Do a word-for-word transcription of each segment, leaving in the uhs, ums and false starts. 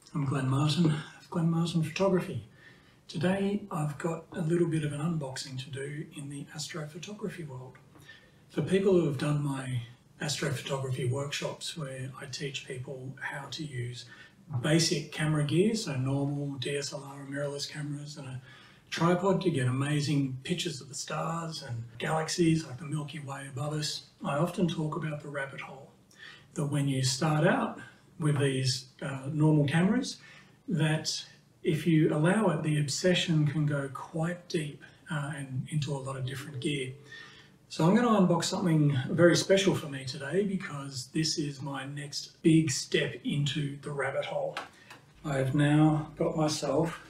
I'm Glenn Martin of Glenn Martin Photography. Today I've got a little bit of an unboxing to do in the astrophotography world. For people who have done my astrophotography workshops where I teach people how to use basic camera gear, so normal D S L R and mirrorless cameras and a tripod to get amazing pictures of the stars and galaxies like the Milky Way above us, I often talk about the rabbit hole. That when you start out with these uh, normal cameras, that if you allow it, the obsession can go quite deep uh, and into a lot of different gear. So I'm going to unbox something very special for me today because this is my next big step into the rabbit hole. I have now got myself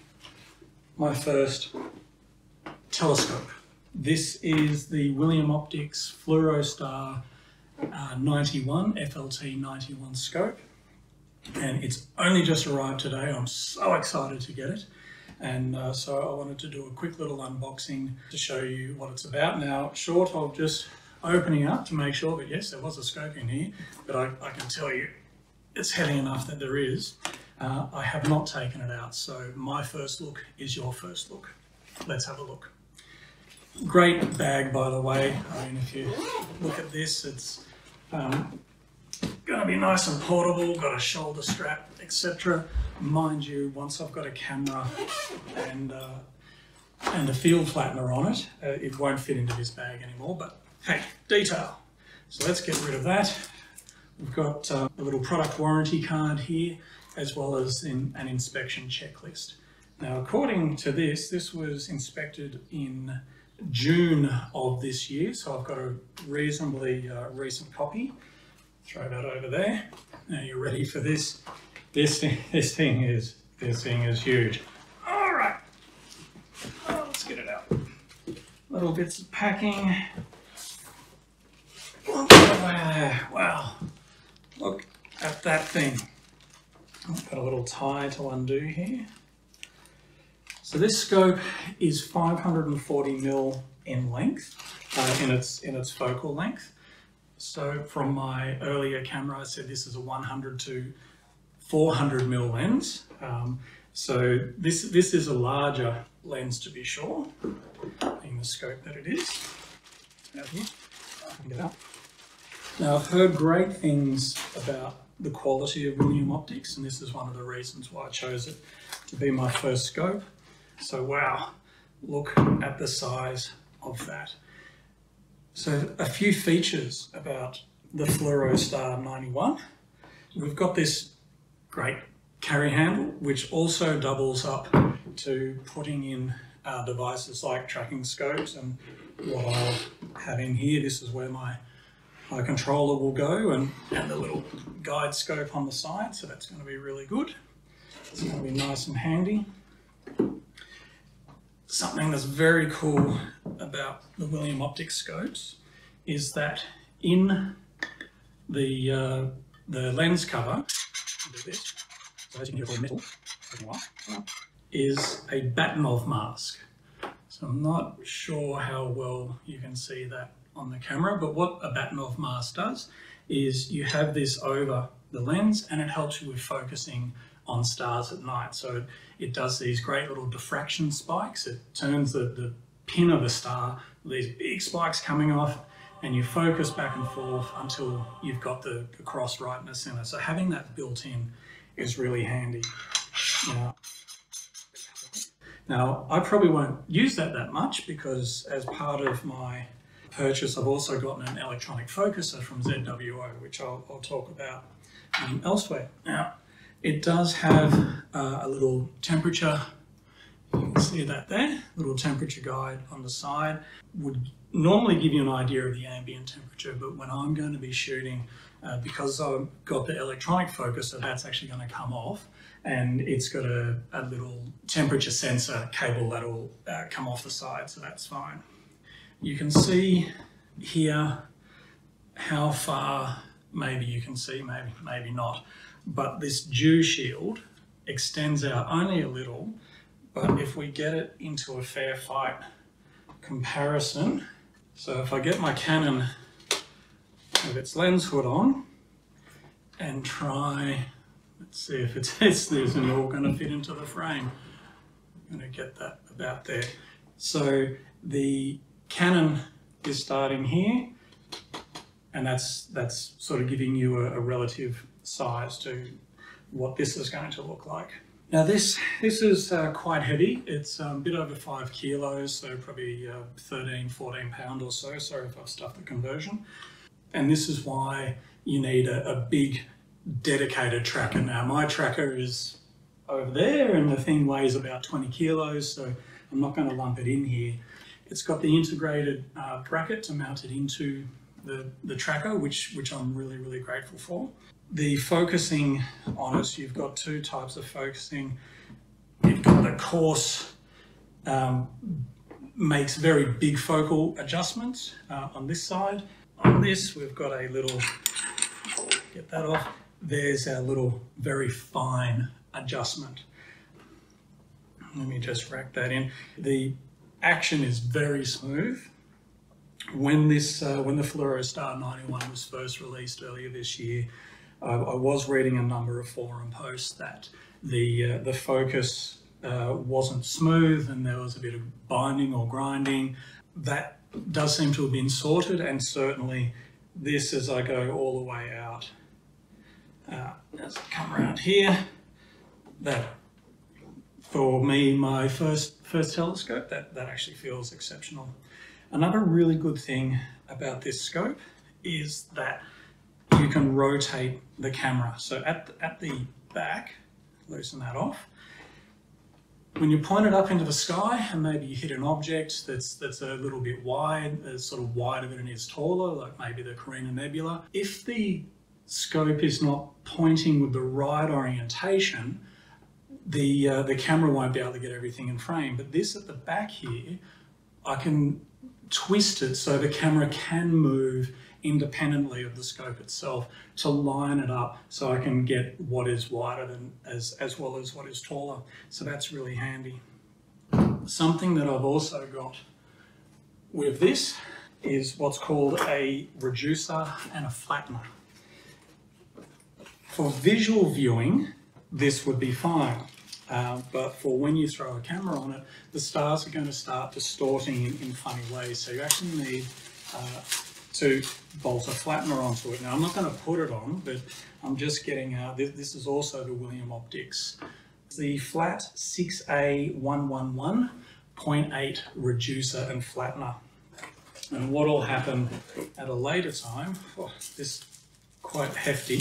my first telescope. This is the William Optics Fluorostar uh, ninety-one, F L T ninety-one scope. And it's only just arrived today. I'm so excited to get it. And uh, so I wanted to do a quick little unboxing to show you what it's about. Now, short of just opening up to make sure that yes, there was a scope in here, but I, I can tell you it's heavy enough that there is. Uh, I have not taken it out. So my first look is your first look. Let's have a look. Great bag, by the way. I mean, if you look at this, it's um, going to be nice and portable, got a shoulder strap, et cetera. Mind you, once I've got a camera and uh, and a field flattener on it, uh, it won't fit into this bag anymore, but hey, detail. So let's get rid of that. We've got uh, a little product warranty card here, as well as in an inspection checklist. Now, according to this, this was inspected in June of this year, so I've got a reasonably uh, recent copy. Throw that over there. Now you're ready for this. This thing, this thing is this thing is huge. All right, oh, let's get it out. Little bits of packing. Wow, look at that thing. I've got a little tie to undo here. So this scope is five hundred forty mil in length, uh, in its in its focal length. So from my earlier camera, I said this is a one hundred to four hundred mil lens. Um, so this this is a larger lens to be sure, being the scope that it is. Out here. I can get out. Now I've heard great things about the quality of William Optics, and this is one of the reasons why I chose it to be my first scope. So wow, look at the size of that. So a few features about the Fluorostar ninety-one. We've got this great carry handle, which also doubles up to putting in uh, devices like tracking scopes, and what I'll have in here, this is where my, my controller will go, and, and the little guide scope on the side, so that's going to be really good. It's going to be nice and handy. Something that's very cool about the William Optics scopes is that in the uh, the lens cover, do this, so as you can hear, it's all metal, is a Bahtinov mask. So I'm not sure how well you can see that on the camera, but what a Bahtinov mask does is you have this over the lens and it helps you with focusing on stars at night. So it does these great little diffraction spikes. It turns the, the pin of the star, these big spikes coming off, and you focus back and forth until you've got the, the cross right in the center. So having that built in is really handy. Now, now, I probably won't use that that much because as part of my purchase, I've also gotten an electronic focuser from Z W O, which I'll, I'll talk about um, elsewhere. Now, it does have uh, a little temperature, you can see that there, little temperature guide on the side. Would normally give you an idea of the ambient temperature, but when I'm going to be shooting, uh, because I've got the electronic focuser, that's actually going to come off, and it's got a, a little temperature sensor cable that will uh, come off the side, so that's fine. You can see here how far, maybe you can see, maybe, maybe not, but this dew shield extends out only a little, but if we get it into a fair fight comparison, so if I get my Canon with its lens hood on and try, Let's see if it's, it's these are all going to fit into the frame. I'm going to get that about there. So the Canon is starting here, and that's that's sort of giving you a, a relative size to what this is going to look like. Now this this is uh, quite heavy. It's um, a bit over five kilos, so probably uh, thirteen, fourteen pound or so. Sorry if I've stuffed the conversion. And this is why you need a, a big dedicated tracker. Now my tracker is over there and the thing weighs about twenty kilos, so I'm not going to lump it in here. It's got the integrated uh, bracket to mount it into the, the tracker, which, which I'm really, really grateful for. The focusing on it, you've got two types of focusing. You've got the coarse, um, makes very big focal adjustments uh, on this side. On this, we've got a little, get that off, there's our little very fine adjustment. Let me just rack that in. The action is very smooth. When this, uh, when the Fluorostar ninety-one was first released earlier this year, uh, I was reading a number of forum posts that the uh, the focus uh, wasn't smooth and there was a bit of binding or grinding. That does seem to have been sorted, and certainly this, as I go all the way out, uh, as I come around here, that for me, my first first telescope, that, that actually feels exceptional. Another really good thing about this scope is that you can rotate the camera. So at the, at the back, loosen that off. When you point it up into the sky and maybe you hit an object that's, that's a little bit wide, it's sort of wider than it is taller, like maybe the Carina Nebula, if the scope is not pointing with the right orientation, the, uh, the camera won't be able to get everything in frame. But this at the back here, I can twist it so the camera can move independently of the scope itself to line it up so I can get what is wider than as, as well as what is taller. So that's really handy. Something that I've also got with this is what's called a reducer and a flattener. For visual viewing, this would be fine. Uh, but for when you throw a camera on it, the stars are going to start distorting in, in funny ways. So you actually need uh, to bolt a flattener onto it. Now I'm not going to put it on, but I'm just getting, uh, this, this is also the William Optics. The Flat six A one one one point eight reducer and flattener. And what will happen at a later time, oh, this quite hefty,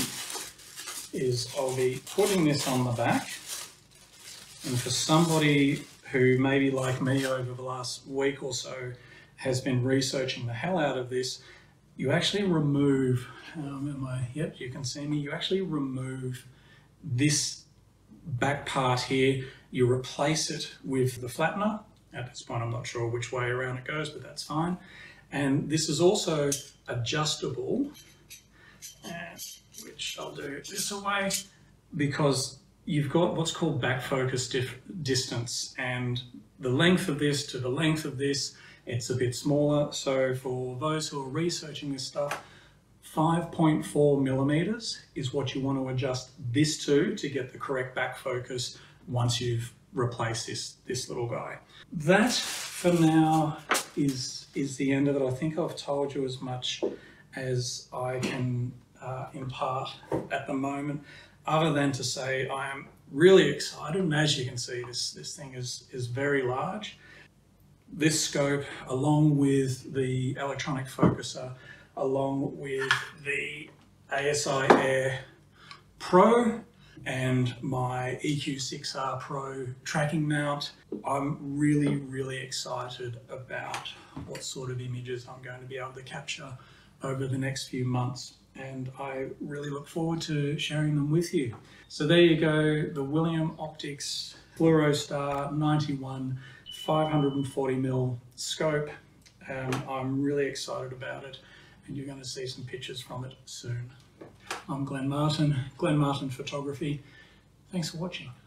is I'll be putting this on the back. And for somebody who maybe like me over the last week or so has been researching the hell out of this, you actually remove, um, am I, yep, you can see me, you actually remove this back part here, you replace it with the flattener. At this point I'm not sure which way around it goes, but that's fine. And this is also adjustable, and, which I'll do this away, because you've got what's called back focus dif distance, and the length of this to the length of this, it's a bit smaller. So for those who are researching this stuff, five point four millimeters is what you want to adjust this to to get the correct back focus once you've replaced this, this little guy. That for now is, is the end of it. I think I've told you as much as I can uh, impart at the moment, other than to say I am really excited, and as you can see, this, this thing is, is very large. This scope, along with the electronic focuser, along with the A S I Air Pro and my E Q six R Pro tracking mount, I'm really, really excited about what sort of images I'm going to be able to capture over the next few months. And I really look forward to sharing them with you. So there you go, the William Optics Fluorostar ninety-one five hundred forty millimeter scope. Um, I'm really excited about it, and you're going to see some pictures from it soon. I'm Glenn Martin, Glenn Martin Photography. Thanks for watching.